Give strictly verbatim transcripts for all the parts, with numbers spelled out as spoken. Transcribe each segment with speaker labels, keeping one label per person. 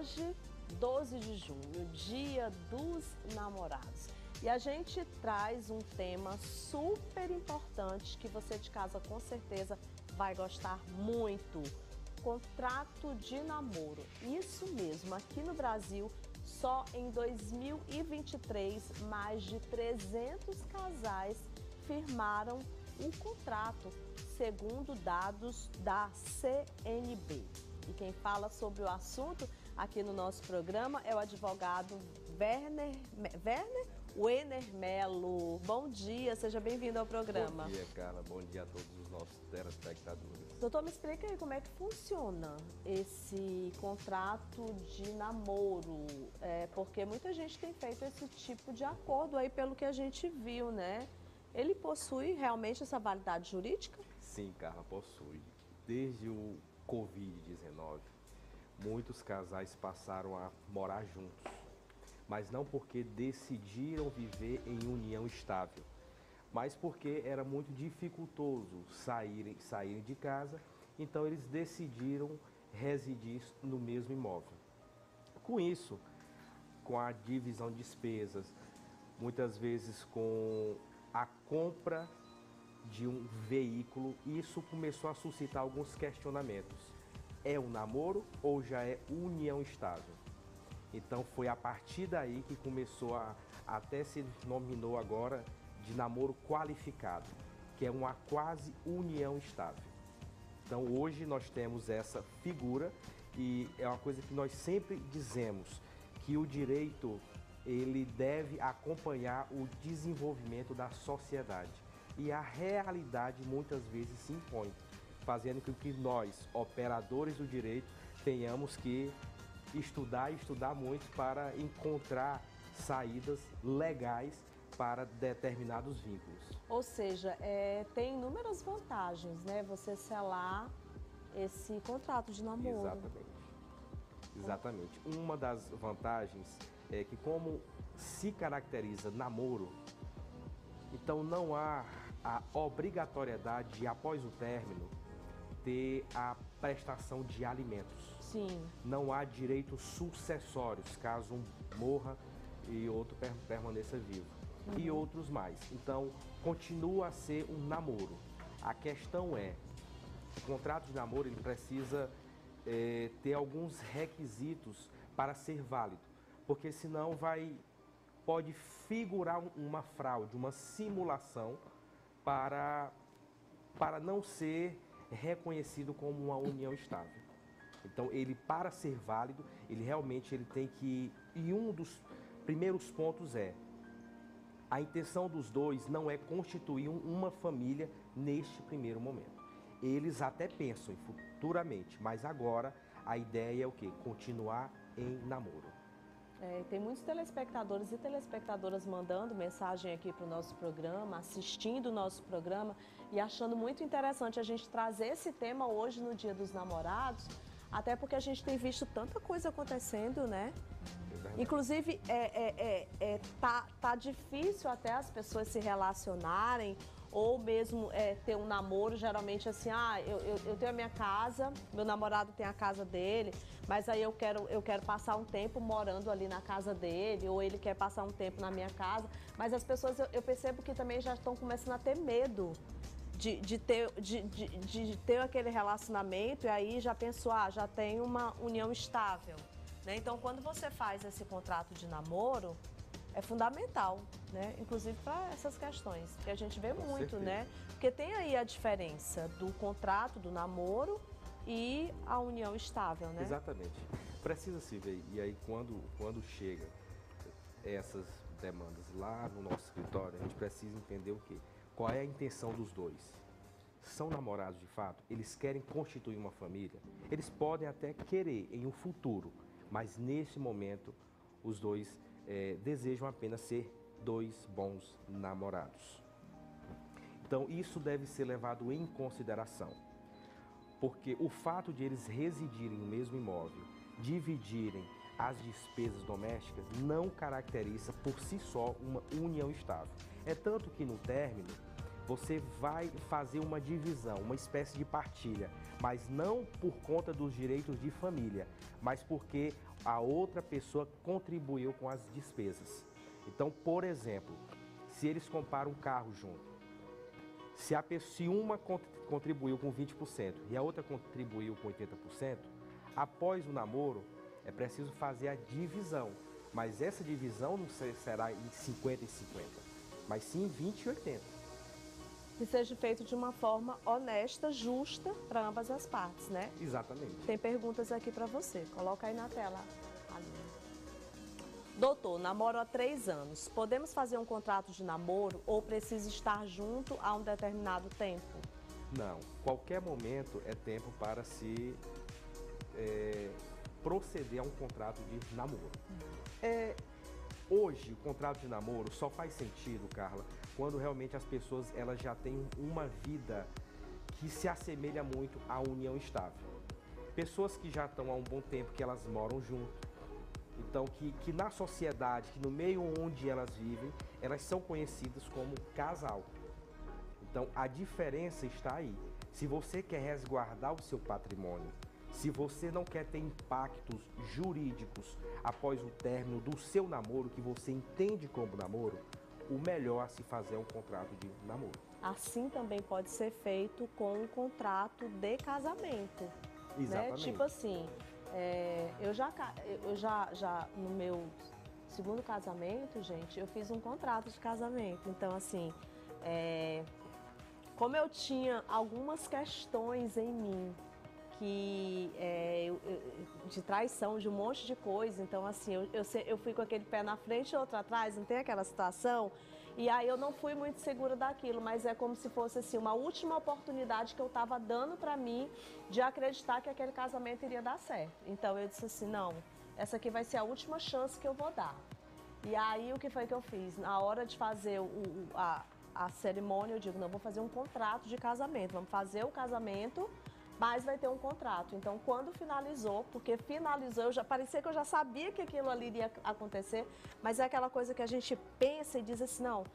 Speaker 1: Hoje, doze de junho, Dia dos Namorados. E a gente traz um tema super importante que você de casa com certeza vai gostar muito. Contrato de namoro. Isso mesmo, aqui no Brasil, só em dois mil e vinte e três, mais de trezentos casais firmaram um contrato, segundo dados da C N B. E quem fala sobre o assunto aqui no nosso programa é o advogado Werner, Werner Wenner Melo. Bom dia, seja bem-vindo ao programa.
Speaker 2: Bom dia, Carla. Bom dia a todos os nossos telespectadores.
Speaker 1: Doutor, me explica aí como é que funciona esse contrato de namoro, é, porque muita gente tem feito esse tipo de acordo aí pelo que a gente viu, né? Ele possui realmente essa validade jurídica?
Speaker 2: Sim, Carla, possui. Desde o covid dezenove, muitos casais passaram a morar juntos, mas não porque decidiram viver em união estável, mas porque era muito dificultoso saírem, saírem de casa, então eles decidiram residir no mesmo imóvel. Com isso, com a divisão de despesas, muitas vezes com a compra de um veículo, isso começou a suscitar alguns questionamentos. É um namoro ou já é união estável? Então foi a partir daí que começou a, até se nominou agora de namoro qualificado, que é uma quase união estável. Então hoje nós temos essa figura e é uma coisa que nós sempre dizemos, que o direito ele deve acompanhar o desenvolvimento da sociedade. E a realidade muitas vezes se impõe, fazendo com que nós, operadores do direito, tenhamos que estudar e estudar muito para encontrar saídas legais para determinados vínculos.
Speaker 1: Ou seja, é, tem inúmeras vantagens, né? Você selar esse contrato de namoro.
Speaker 2: Exatamente. Exatamente. Uma das vantagens é que, como se caracteriza namoro, então não há a obrigatoriedade de, após o término, ter a prestação de alimentos.
Speaker 1: Sim.
Speaker 2: Não há direitos sucessórios, caso um morra e outro permaneça vivo. Uhum. E outros mais. Então, continua a ser um namoro. A questão é, o contrato de namoro ele precisa é, ter alguns requisitos para ser válido, porque senão vai, pode figurar uma fraude, uma simulação para, para não ser reconhecido como uma união estável. Então, ele, para ser válido, ele realmente ele tem que... E um dos primeiros pontos é, a intenção dos dois não é constituir uma família neste primeiro momento. Eles até pensam futuramente, mas agora a ideia é o quê? Continuar em namoro.
Speaker 1: É, tem muitos telespectadores e telespectadoras mandando mensagem aqui para o nosso programa, assistindo o nosso programa e achando muito interessante a gente trazer esse tema hoje no Dia dos Namorados, até porque a gente tem visto tanta coisa acontecendo, né? É Inclusive, é, é, é, é, tá, tá difícil até as pessoas se relacionarem ou mesmo é, ter um namoro, geralmente assim, ah, eu, eu, eu tenho a minha casa, meu namorado tem a casa dele, mas aí eu quero, eu quero passar um tempo morando ali na casa dele, ou ele quer passar um tempo na minha casa, mas as pessoas, eu, eu percebo que também já estão começando a ter medo de, de, ter, de, de, de ter aquele relacionamento e aí já pensou, ah, já tem uma união estável, né? Então, quando você faz esse contrato de namoro, é fundamental, né? Inclusive para essas questões, que a gente vê
Speaker 2: Com
Speaker 1: muito,
Speaker 2: certeza.
Speaker 1: né? Porque tem aí a diferença do contrato, do namoro e a união estável, né?
Speaker 2: Exatamente. Precisa se ver. E aí, quando, quando chega essas demandas lá no nosso escritório, a gente precisa entender o quê? Qual é a intenção dos dois? São namorados de fato? Eles querem constituir uma família? Eles podem até querer em um futuro, mas nesse momento os dois é, desejam apenas ser dois bons namorados. Então isso deve ser levado em consideração, porque o fato de eles residirem no mesmo imóvel, dividirem as despesas domésticas, não caracteriza por si só uma união estável. É tanto que no término, você vai fazer uma divisão, uma espécie de partilha, mas não por conta dos direitos de família, mas porque a outra pessoa contribuiu com as despesas. Então, por exemplo, se eles compraram um carro junto, se, a pessoa, se uma contribuiu com vinte por cento e a outra contribuiu com oitenta por cento, após o namoro é preciso fazer a divisão, mas essa divisão não será em cinquenta e cinquenta, mas sim em vinte e oitenta.
Speaker 1: Que seja feito de uma forma honesta, justa para ambas as partes, né?
Speaker 2: Exatamente.
Speaker 1: Tem perguntas aqui para você. Coloca aí na tela, Aline. Doutor, namoro há três anos. Podemos fazer um contrato de namoro ou precisa estar junto a um determinado tempo?
Speaker 2: Não. Qualquer momento é tempo para se é, proceder a um contrato de namoro. É, hoje, o contrato de namoro só faz sentido, Carla, quando realmente as pessoas elas já têm uma vida que se assemelha muito à união estável. Pessoas que já estão há um bom tempo, que elas moram junto, então que, que na sociedade, que no meio onde elas vivem, elas são conhecidas como casal. Então a diferença está aí. Se você quer resguardar o seu patrimônio, se você não quer ter impactos jurídicos após o término do seu namoro, que você entende como namoro, o melhor a se fazer é um contrato de namoro.
Speaker 1: Assim também pode ser feito com um contrato de casamento.
Speaker 2: Exatamente.
Speaker 1: Né? Tipo assim, é, eu, já, eu já, já no meu segundo casamento, gente, eu fiz um contrato de casamento. Então, assim, é, como eu tinha algumas questões em mim, que é, eu, eu, de traição, de um monte de coisa. Então, assim, eu, eu, eu fui com aquele pé na frente e outro atrás, não tem aquela situação? E aí eu não fui muito segura daquilo, mas é como se fosse assim, uma última oportunidade que eu estava dando para mim de acreditar que aquele casamento iria dar certo. Então eu disse assim, não, essa aqui vai ser a última chance que eu vou dar. E aí o que foi que eu fiz? Na hora de fazer o, o, a, a cerimônia, eu digo, não, vou fazer um contrato de casamento, vamos fazer o casamento, mas vai ter um contrato. Então, quando finalizou, porque finalizou, eu já, parecia que eu já sabia que aquilo ali iria acontecer, mas é aquela coisa que a gente pensa e diz assim, não,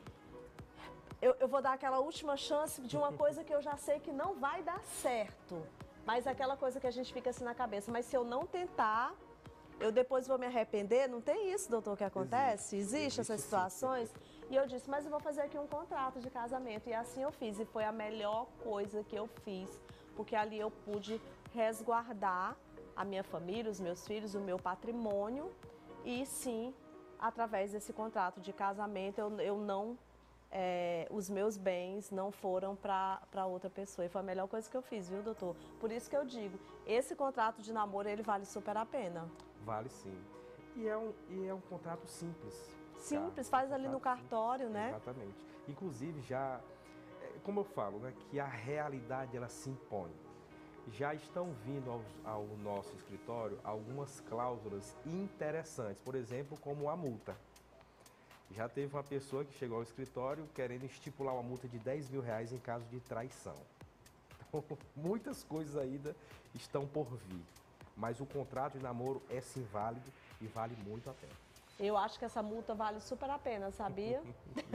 Speaker 1: eu, eu vou dar aquela última chance de uma coisa que eu já sei que não vai dar certo. Mas é aquela coisa que a gente fica assim na cabeça, mas se eu não tentar, eu depois vou me arrepender? Não tem isso, doutor, que acontece? Existe, Existe essas situações? E eu disse, mas eu vou fazer aqui um contrato de casamento. E assim eu fiz, e foi a melhor coisa que eu fiz, porque ali eu pude resguardar a minha família, os meus filhos, o meu patrimônio. E sim, através desse contrato de casamento, eu, eu não, é, os meus bens não foram para outra pessoa. E foi a melhor coisa que eu fiz, viu, doutor? Por isso que eu digo, esse contrato de namoro, ele vale super a pena.
Speaker 2: Vale sim. E é um, e é um contrato simples.
Speaker 1: Simples,
Speaker 2: tá?
Speaker 1: faz
Speaker 2: um
Speaker 1: ali no cartório,
Speaker 2: simples,
Speaker 1: né?
Speaker 2: Exatamente. Inclusive, já, como eu falo, né, que a realidade ela se impõe. Já estão vindo ao, ao nosso escritório algumas cláusulas interessantes, por exemplo, como a multa. Já teve uma pessoa que chegou ao escritório querendo estipular uma multa de dez mil reais em caso de traição. Então, muitas coisas ainda estão por vir. Mas o contrato de namoro é sim válido e vale muito a pena.
Speaker 1: Eu acho que essa multa vale super a pena, sabia?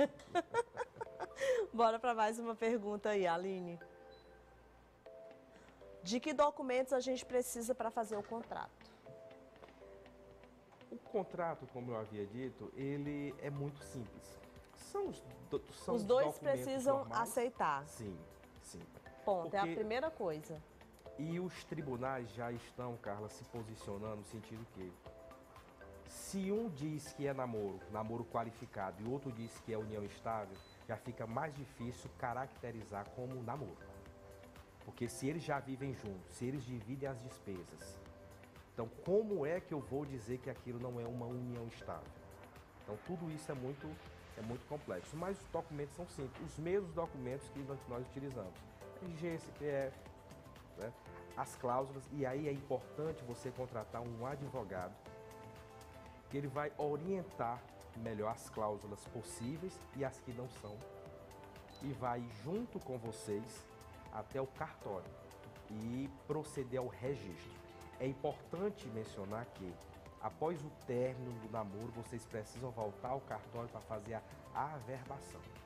Speaker 1: Bora para mais uma pergunta aí, Aline. De que documentos a gente precisa para fazer o contrato?
Speaker 2: O contrato, como eu havia dito, ele é muito simples. São os, do, são
Speaker 1: os dois
Speaker 2: documentos
Speaker 1: precisam
Speaker 2: normais.
Speaker 1: aceitar.
Speaker 2: Sim, sim.
Speaker 1: Ponto,
Speaker 2: Porque...
Speaker 1: é a primeira coisa.
Speaker 2: E os tribunais já estão, Carla, se posicionando no sentido que se um diz que é namoro, namoro qualificado, e outro diz que é união estável, já fica mais difícil caracterizar como namoro. Porque se eles já vivem juntos, se eles dividem as despesas, então como é que eu vou dizer que aquilo não é uma união estável? Então tudo isso é muito, é muito complexo, mas os documentos são simples, os mesmos documentos que nós utilizamos. R G, C P F, né? As cláusulas, e aí é importante você contratar um advogado que ele vai orientar melhor as cláusulas possíveis e as que não são, e vai junto com vocês até o cartório e proceder ao registro. É importante mencionar que após o término do namoro vocês precisam voltar ao cartório para fazer a averbação.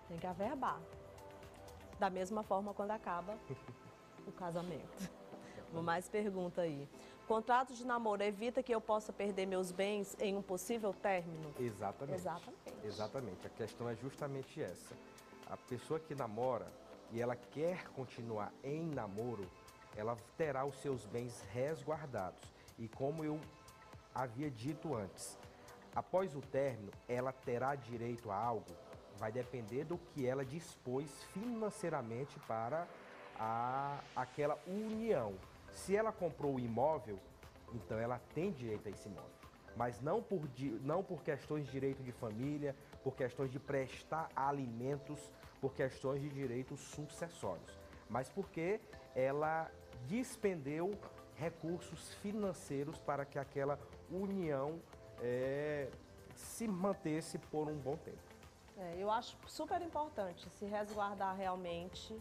Speaker 1: Tem que averbar. Da mesma forma quando acaba o casamento. Uma mais pergunta aí. Contrato de namoro evita que eu possa perder meus bens em um possível término?
Speaker 2: Exatamente.
Speaker 1: Exatamente.
Speaker 2: Exatamente. A questão é justamente essa. A pessoa que namora e ela quer continuar em namoro, ela terá os seus bens resguardados. E como eu havia dito antes, após o término, ela terá direito a algo? Vai depender do que ela dispôs financeiramente para a, aquela união. Se ela comprou o imóvel, então ela tem direito a esse imóvel. Mas não por, não por questões de direito de família, por questões de prestar alimentos, por questões de direitos sucessórios. Mas porque ela despendeu recursos financeiros para que aquela união é, se mantesse por um bom tempo.
Speaker 1: É, eu acho super importante se resguardar realmente.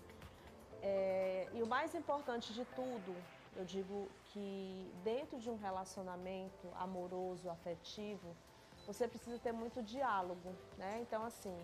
Speaker 1: É, e o mais importante de tudo, eu digo que dentro de um relacionamento amoroso, afetivo, você precisa ter muito diálogo, né? Então, assim,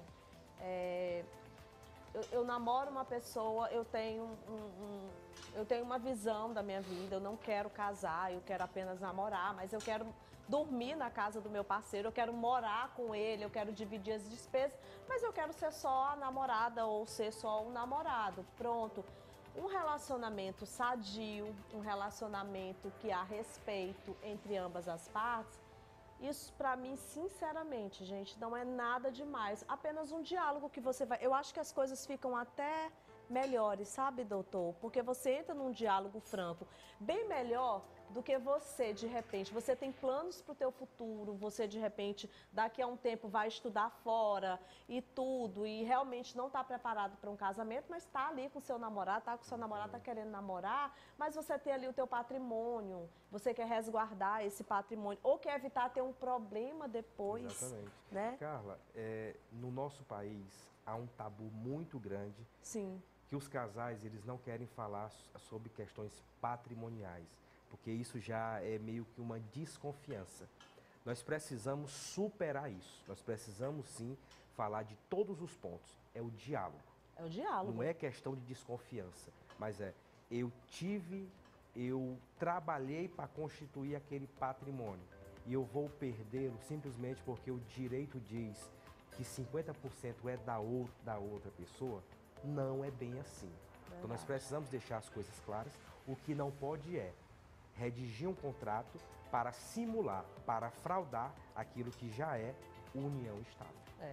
Speaker 1: é, eu, eu namoro uma pessoa, eu tenho, um, um, eu tenho uma visão da minha vida, eu não quero casar, eu quero apenas namorar, mas eu quero dormir na casa do meu parceiro, eu quero morar com ele, eu quero dividir as despesas, mas eu quero ser só a namorada ou ser só o namorado, pronto. Um relacionamento sadio, um relacionamento que há respeito entre ambas as partes, isso para mim, sinceramente, gente, não é nada demais. Apenas um diálogo que você vai... Eu acho que as coisas ficam até melhores, sabe, doutor? Porque você entra num diálogo franco, bem melhor do que você, de repente, você tem planos para o teu futuro, você, de repente, daqui a um tempo vai estudar fora e tudo, e realmente não está preparado para um casamento, mas está ali com seu namorado, está com seu namorado, está querendo namorar, mas você tem ali o teu patrimônio, você quer resguardar esse patrimônio, ou quer evitar ter um problema depois.
Speaker 2: Exatamente.
Speaker 1: Né?
Speaker 2: Carla, é, no nosso país há um tabu muito grande.
Speaker 1: Sim.
Speaker 2: Que os casais, eles não querem falar sobre questões patrimoniais, porque isso já é meio que uma desconfiança. Nós precisamos superar isso, nós precisamos sim falar de todos os pontos, é o diálogo.
Speaker 1: É o diálogo.
Speaker 2: Não é questão de desconfiança, mas é, eu tive, eu trabalhei para constituir aquele patrimônio e eu vou perdê-lo simplesmente porque o direito diz que cinquenta por cento é da, ou, da outra pessoa. Não é bem assim. Verdade. Então nós precisamos deixar as coisas claras. O que não pode é redigir um contrato para simular, para fraudar aquilo que já é união estável.
Speaker 1: É.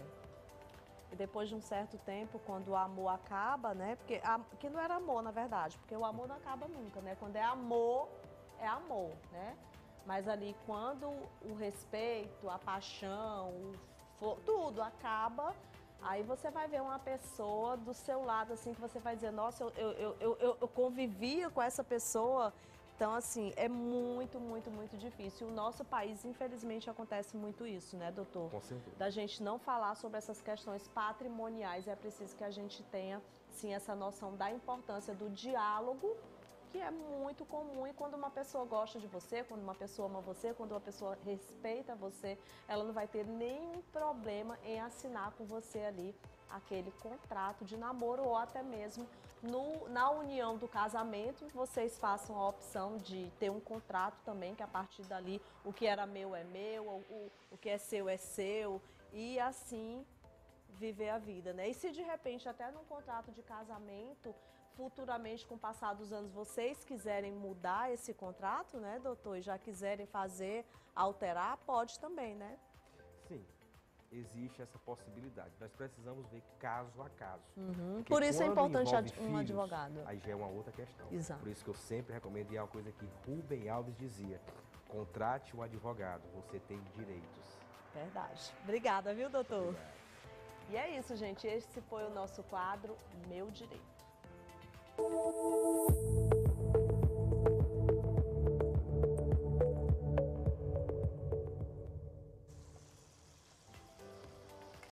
Speaker 1: E depois de um certo tempo, quando o amor acaba, né? Porque a, que não era amor, na verdade, porque o amor não acaba nunca, né? Quando é amor, é amor, né? Mas ali quando o respeito, a paixão, o, tudo acaba. Aí você vai ver uma pessoa do seu lado, assim, que você vai dizer, nossa, eu, eu, eu, eu, eu convivia com essa pessoa. Então, assim, é muito, muito, muito difícil. O nosso país, infelizmente, acontece muito isso, né, doutor?
Speaker 2: Com certeza.
Speaker 1: Da gente não falar sobre essas questões patrimoniais. É preciso que a gente tenha, sim, essa noção da importância do diálogo, que é muito comum, e quando uma pessoa gosta de você, quando uma pessoa ama você, quando uma pessoa respeita você, ela não vai ter nenhum problema em assinar com você ali aquele contrato de namoro, ou até mesmo no, na união do casamento, vocês façam a opção de ter um contrato também, que a partir dali o que era meu é meu, o, o, o que é seu é seu, e assim viver a vida, né? E se de repente até num contrato de casamento, futuramente, com o passar dos anos, vocês quiserem mudar esse contrato, né, doutor, e já quiserem fazer, alterar, pode também, né?
Speaker 2: Sim, existe essa possibilidade. Nós precisamos ver caso a caso.
Speaker 1: Uhum. Por isso é importante um
Speaker 2: filhos,
Speaker 1: advogado.
Speaker 2: Aí já é uma outra questão.
Speaker 1: Exato.
Speaker 2: Por isso que eu sempre recomendo, e é uma coisa que Rubem Alves dizia, contrate um advogado, você tem direitos.
Speaker 1: Verdade. Obrigada, viu, doutor?
Speaker 2: Obrigado.
Speaker 1: E é isso, gente. Esse foi o nosso quadro Meu Direito.